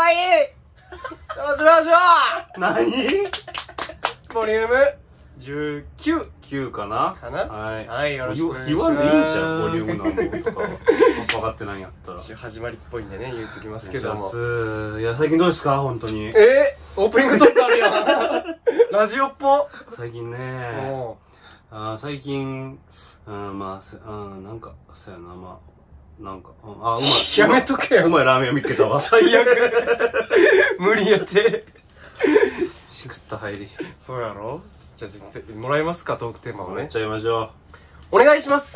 いどうしましょ何うボリューム19 9かなかな。 はい。 はい、よろしくお願いします。 言わんでいいんじゃん、ボリューム何本とか。分かってないんやったら。 始まりっぽいんでね、言うときますけども。 いや、最近どうですか、本当に。 オープニングトークあるやん。ラジオっぽ。 最近ね。最近、まあ、なんか、そうやな、まあ、なんか、うまい。 やめとけよ。 うまいラーメンを見つけたわ。 最悪。無理やって。 しくった入り。 そうやろ。じゃあ、もらえますか、トークテーマをね。 やっちゃいましょう。お願いします。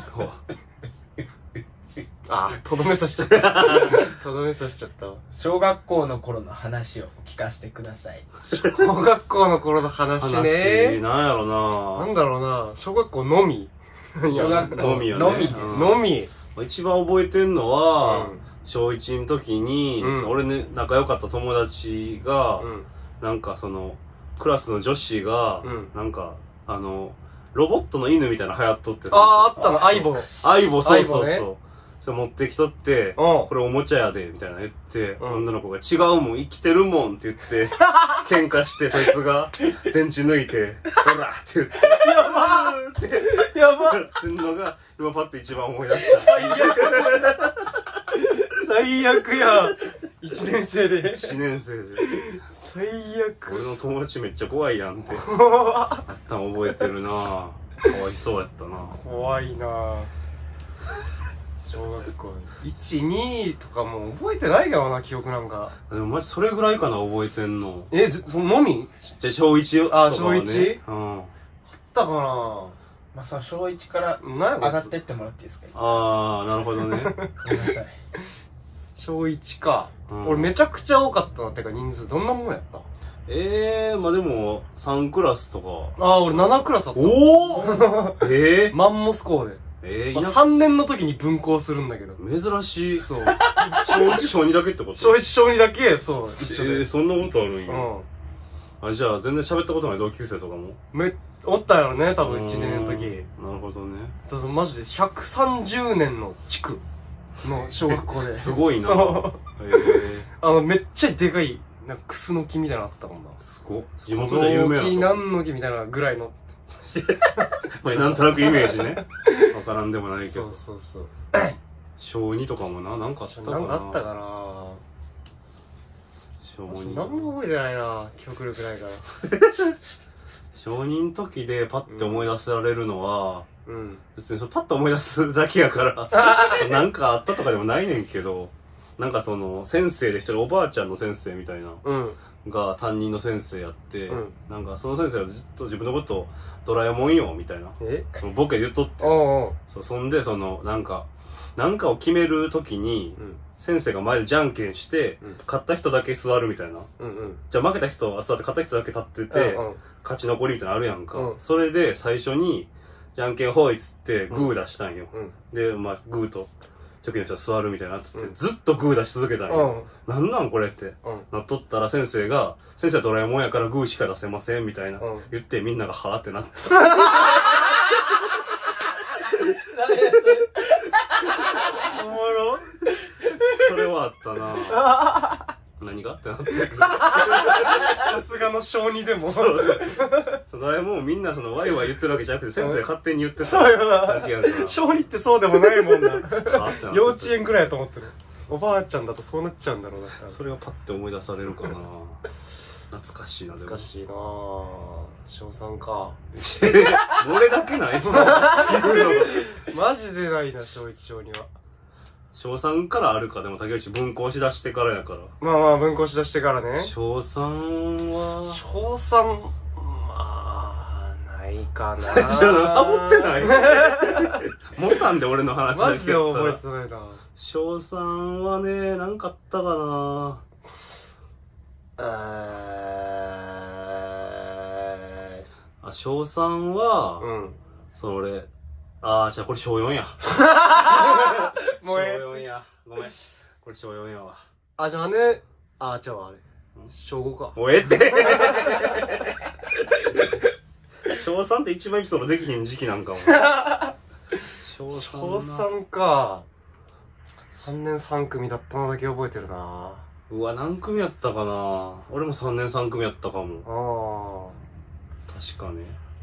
とどめさしちゃった。とどめさしちゃったわ。 小学校の頃の話を聞かせてください。 小学校の頃の話ね。 なんやろな。 なんだろうな。小学校のみ。 小学校のみよね。 のみです。 のみ。 一番覚えてんのは、小1の時に、俺ね、仲良かった友達が、なんかその、クラスの女子が、なんか、ロボットの犬みたいなの流行っとって。 あったの、相棒。 相棒、そうそうそう。それ持ってきとって、これおもちゃやで、みたいな言って、女の子が違うもん、生きてるもんって言って、喧嘩して、そいつが電池抜いて、ほらって言って、 やばーって、やばーってんのが、今パッて一番思い出した。 最悪最悪や。1年生で。 1年生で。 最悪。 俺の友達めっちゃ怖いやんって。あったん覚えてるな。かわいそうやったな。 怖いな。小学校1、2とかもう覚えてないけどな、記憶なんか。 でもマジそれぐらいかな、覚えてんの。 そののみじゃ小1よ。 小 1？ あったかな。 まあ、その小1から上がってってもらっていいですか？ なるほどね。 ごめんなさい。 小1か。俺めちゃくちゃ多かったな。てか人数どんなもんやった？ まあでも、3クラスとか。 俺7クラスあった。マンモス校で。3年の時に分校するんだけど。 珍しい。 そう。 小1、小2だけってこと？ 小1、小2だけ、そう、一緒で。 そんなことあるんや。じゃあ全然喋ったことない同級生とかもおったやろね、多分1年の時。 なるほどね。 だからマジで130年の地区の小学校で。 すごいな。 そう。めっちゃでかい、なんかクスノキみたいなのあったもんな。 すごっ。地元じゃ有名なの？ 何の木みたいなぐらいの。 まあなんとなくイメージね。わからんでもないけど。 そうそうそう。 小2とかもなんかあったかな。 なんかあったかな。 小2。 何も覚えてないな。記憶力ないから。 小2の時でパッて思い出せられるのは、別にパッと思い出すだけやから、なんかあったとかでもないねんけど、なんかその、先生で一人おばあちゃんの先生みたいな、が担任の先生やって、なんかその先生はずっと自分のことをドラえもんよ、みたいな。そのボケ言っとって。そんで、その、なんかを決める時に、先生が前でじゃんけんして、勝った人だけ座るみたいな。じゃあ負けた人は座って勝った人だけ立ってて、勝ち残りみたいなのあるやんか。それで最初に、じゃんけんほいっつってグー出したんよ。で、まあ、グーと、チョキの人は座るみたいになってて、ずっとグー出し続けたんよ。なんなんこれって。なっとったら先生はドラえもんやからグーしか出せませんみたいな。言ってみんながはぁってなった。おもろ。それはあったな。何がってなって。 さすがの小2でも。 そうそう。ドラえもんみんなワイワイ言ってるわけじゃなくて先生勝手に言ってた。 そうよな。小2ってそうでもないもんな。幼稚園くらいやと思ってる。おばあちゃんだとそうなっちゃうんだろうな。 それがパッて思い出されるかな。懐かしいな。 懐かしいな。小3か。 俺だけないエピソード。マジでないな、小1、小2は。 小3からあるか。でも竹内分校しだしてからやから。 まあまあ分校しだしてからね。 小3は小3、まあないかな。 じゃあサボってないもったんで俺の話だけど。 マジで覚えてないな。 小3はね、なんかあったかな。小3は、俺、じゃあこれ小4や。 もう小4や。ごめん。これ小4やわ。 じゃあね、じゃああれ。小5か。 もうええって。小3って一番エピソードできひん時期なんかも。小 3か。3年3組だったのだけ覚えてるな。 うわ、何組やったかな。俺も3年3組やったかも。確かね。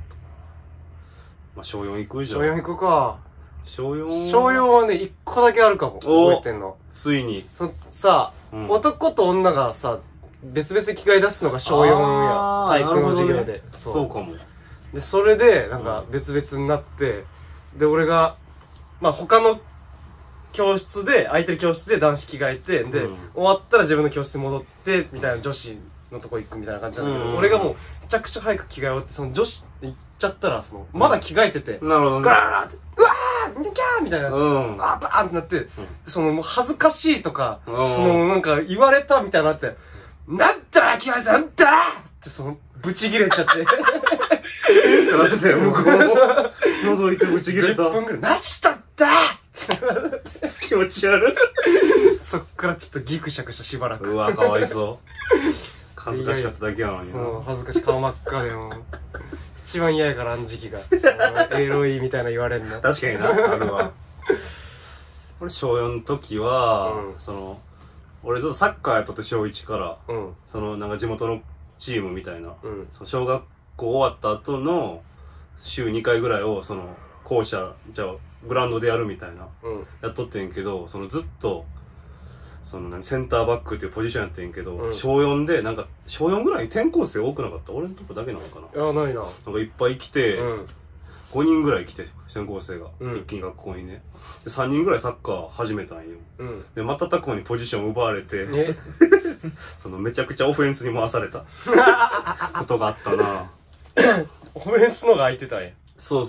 まあ、小4行くじゃん。 小4行くか。 小4 はね、1個だけあるかも。覚えてんの。 ついに。 さ、男と女がさ、別々着替え出すのが小4や。体育の授業で。 そうかも。 で、それで、なんか別々になって、で、俺が、まあ他の教室で、空いてる教室で男子着替えて、で、終わったら自分の教室に戻って、みたいな女子のとこ行くみたいな感じなんだけど、俺がもう、めちゃくちゃ早く着替え終わって、その女子行っちゃったら、まだ着替えてて、 なるほどね。 ガーって、うわーキャーみたいな、バーンってなって、もう恥ずかしいとか、なんか言われたみたいになって、なんだ着替えたんだってブチ切れちゃって。なってたよ、向こうも。 覗いてブチ切れた。 10分くらい、何したんだ気持ち悪い。そっからちょっとギクシャクしたしばらく。 うわ、かわいそう。恥ずかしかっただけなのに。 そう、恥ずかしい。顔真っ赤でも。一番嫌やから、あの時期が。エロいみたいな言われんの。 確かにな、あるわ。俺、小4の時は、俺ずっとサッカーやっとって小1から、なんか地元のチームみたいな、小学校終わった後の週2回ぐらいを、校舎、じゃあ、グラウンドでやるみたいな、やっとってんけど、ずっと、センターバックっていうポジションやってんけど、小4で、なんか、小4ぐらいに転校生多くなかった？俺のとこだけなのかな？ いや、ないな。 なんかいっぱい来て、5人ぐらい来て、転校生が、一気に学校にね。で、3人ぐらいサッカー始めたんよ。で、瞬く間にポジション奪われて、めちゃくちゃオフェンスに回されたことがあったな。 オフェンスのが空いてたんや。 そう。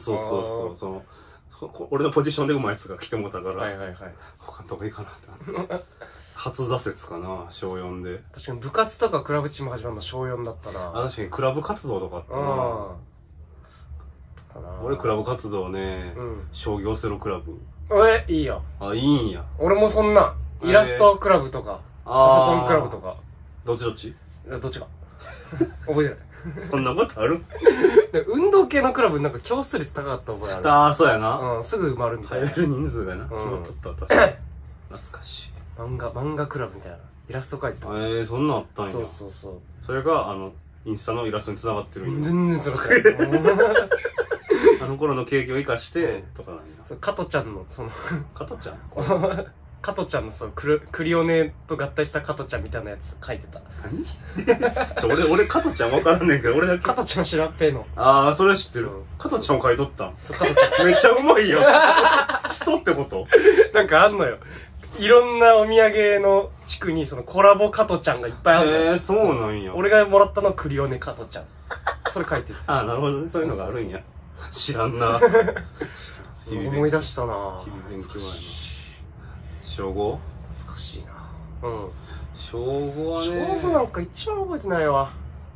俺のポジションで上手いやつが来てもうたから、他のとこいいかなって。初挫折かな、小4で。 確かに部活とかクラブチーム始まるの小4だったな。 確かにクラブ活動とかあったな。俺クラブ活動ね、商業セロクラブ。 いいや。 いいんや。 俺もそんな、イラストクラブとか、パソコンクラブとか。 どっちどっちか。覚えてない。 そんなことある？ 運動系のクラブなんか教室率高かった覚えある。 そうやな。 すぐ埋まるみたいな。 入れる人数がな、決まっとった。懐かしい。 漫画クラブみたいな。イラスト描いてた。 そんなんあったんや。 そう。 それが、インスタのイラストに繋がってるんや。 全然繋がってない。 あの頃の経験を生かして、とかなんや。 加トちゃんの、 加トちゃん加トちゃんのクリオネと合体した加トちゃんみたいなやつ書いてた。 何？俺加トちゃん分からんねんけど、俺だけ。 加トちゃんシラッペーの。 それ知ってる。加トちゃんを書いとったん？ そう、加トちゃん。 めっちゃうまいよ。人ってこと？ なんかあんのよ。いろんなお土産の地区にコラボ加トちゃんがいっぱいあるの。 そうなんや。 俺がもらったのはクリオネ加トちゃん。それ書いてた。 なるほどね。そういうのがあるんや。知らんな。 思い出したな。 日々勉強やな。小 5？ 懐かしいな。 小5はね。 小5なんか一番覚えてないわ。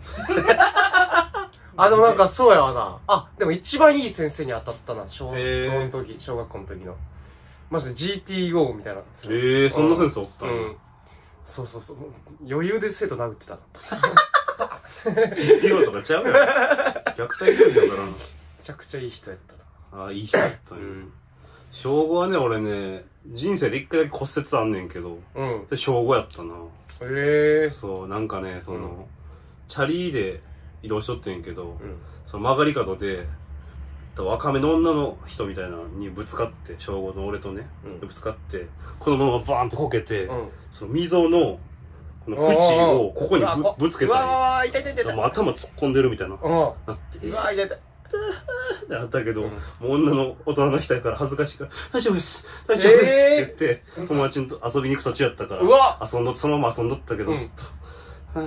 でもなんかそうやわな。でも一番いい先生に当たったな。小学校の時の。マジで GTO みたいな。 そんな先生おったの？ そう。余裕で生徒殴ってた。 GTO とかちゃうやん。虐待行為だからな。 めちゃくちゃいい人やったな。 いい人やったね。小5はね、俺ね、人生で一回だけ骨折あんねんけど、小5やったな。そう、なんかね、チャリで移動しとってんけど、曲がり角で、若めの女の人みたいなのにぶつかって、小5の俺とね、ぶつかって、このままバーンとこけて、溝の、この縁をここにぶつけたんや。 痛い。 頭突っ込んでるみたいな。なって。 痛い。 ってなったけど、もう女の大人の人やから恥ずかしいから、大丈夫ですって言って、友達と遊びに行く途中やったから、そのまま遊んどったけど、ずっと、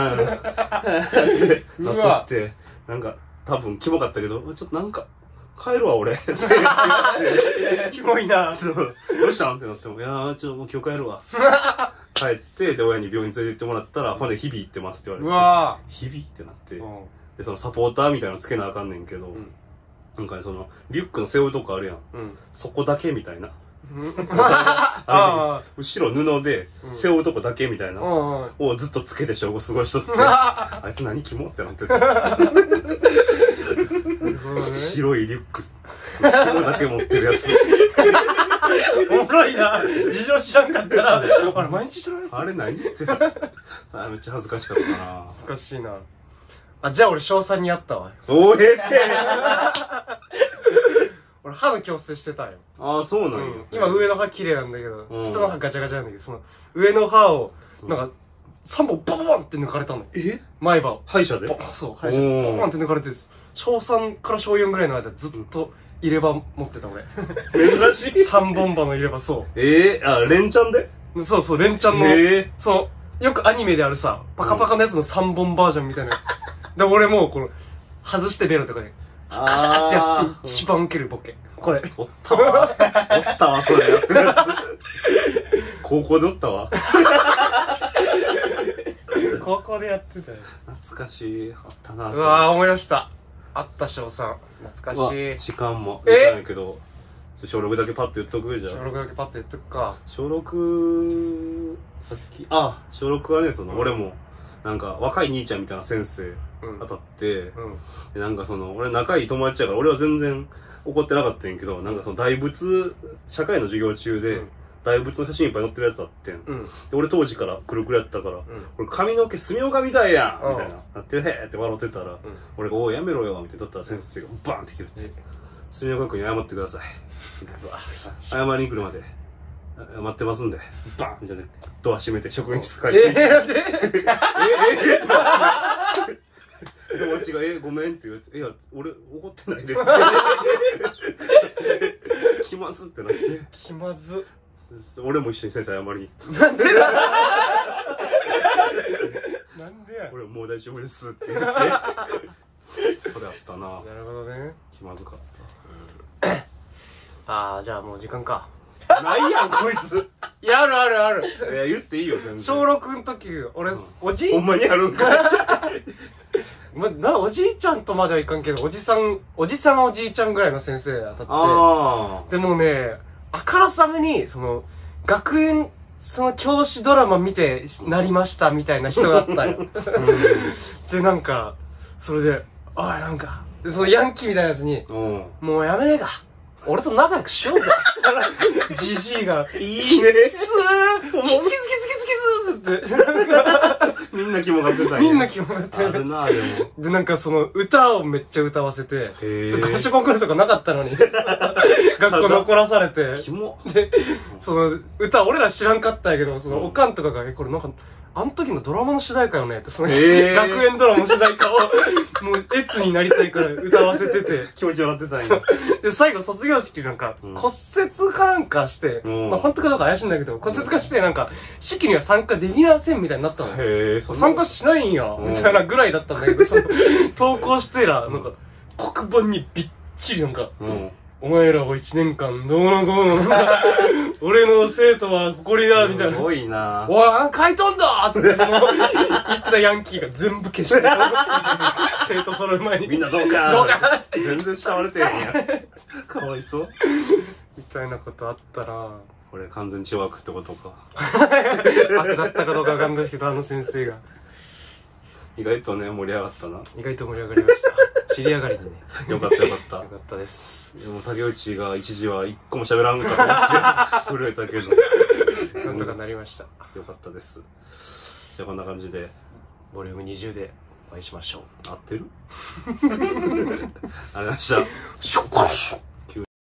ってなっとって、なんか、多分キモかったけど、ちょっとなんか、帰るわ俺。 キモいな。 どうしたんってなっても、いやー、もう今日帰るわ。帰って、で、親に病院連れて行ってもらったら、骨日々行ってますって言われて、日々ってなって、で、サポーターみたいなのつけなあかんねんけど、なんかね、リュックの背負うとこあるやん。そこだけみたいな。後ろ布で背負うとこだけみたいなをずっとつけて小5過ごしとって、あいつ何キモってなってた。白いリュック、紐だけ持ってるやつ。 おもろいな。事情知らんかったら、あれ毎日知らない？ あれ何って。めっちゃ恥ずかしかったな。 恥ずかしいな。あ、じゃあ俺小3にあったわ。 おえって俺歯の矯正してたよ。 ああ、そうなんや。 今上の歯綺麗なんだけど、下の歯ガチャガチャなんだけど、その上の歯を、なんか、3本ババンって抜かれたの。前歯を。 歯医者で？ そう、歯医者でババンって抜かれてるんです。小3から小4ぐらいの間ずっと入れ歯持ってた俺。 珍しい。 3本歯の入れ歯、そう。 あ、連チャンで？ そうそう、連チャンの、そう、よくアニメであるさ、パカパカのやつの3本バージョンみたいな。で、俺もう、この、外してベロとかで、カシャーってやって一番ウケるボケ。これ。 おったわ。おったわ、それやってるやつ。高校でおったわ。 高校でやってたよ。 懐かしい。あったな。 うわぁ、思い出した。あった小3。懐かしい。 時間も。えけど、小6だけパッと言っとくじゃん。 小6だけパッと言っとくか。 小6、さっき、小6はね、俺も、なんか、若い兄ちゃんみたいな先生当たって、で、なんか俺仲いい友達やから、俺は全然怒ってなかったんやけど、なんか大仏、社会の授業中で、大仏の写真いっぱい載ってるやつあってん。で、俺当時からくるくるやったから、俺髪の毛墨岡みたいやんみたいな。なって、へーって笑ってたら、俺が、おいやめろよみたいな。撮ったら先生がバーンって切れて、墨岡君に謝ってください。謝りに来るまで。待ってますんで、バンみたいな。ドア閉めて職員室帰って。友達が、ごめんって言われて、いや、俺怒ってないで。気まずってなって。 気まず。 俺も一緒に先生謝りに行った。 なんでだなんでや。 俺もう大丈夫ですって言って。それあったな。なるほどね。 気まずかった。 じゃあもう時間か。 ないやん、こいつ。 いや、あるあるある。 言っていいよ、全然。 小6の時、俺、おじいほんまにあるんか。 おじいちゃんとまではいかんけど、おじさんおじいちゃんぐらいの先生当たって。でもね、あからさまに、学園、教師ドラマ見てなりましたみたいな人だったよ。で、なんか、それで、おい、なんか、ヤンキーみたいなやつに、もうやめねえか。俺と仲良くしようぜ。ジジイが、 いいね。 キツーキツキツキツキツキツって。 みんな肝がってたんや。 みんな肝がって。 あるな、でも。 で、なんか歌をめっちゃ歌わせて、合唱コンクールとかなかったのに、学校残らされて。 キモ。 で、歌俺ら知らんかったんやけど、おかんとかが、これなんか、あの時のドラマの主題歌よねって、学園ドラマの主題歌を、もう、越になりたいから歌わせてて。 気持ち笑ってたんや。 で、最後卒業式なんか、骨折かなんかして、まあ本当かどうか怪しいんだけど、骨折かしてなんか、式には参加できませんみたいになったの。参加しないんや、みたいなぐらいだったんだけど、投稿してら、なんか、黒板にびっちりなんか、お前らを1年間どうのこうの、俺の生徒は誇りだ、みたいな。 すごいな。 おい、書いとんだって言ってたヤンキーが全部消して、生徒揃う前に。 みんなどうか全然慕われてへんや。かわいそう。 みたいなことあったら。 これ完全に小悪ってことか。 だったかどうかわかんないですけど、あの先生が。 意外とね、盛り上がったな。 意外と盛り上がりました。尻上がりにね。 よかったよかった。 よかったです。 でも竹内が一時は一個も喋らんかと思って震えたけど。 なんとかなりました。 よかったです。じゃあこんな感じで。 ボリューム20でお会いしましょう。 合ってるありがとうございました。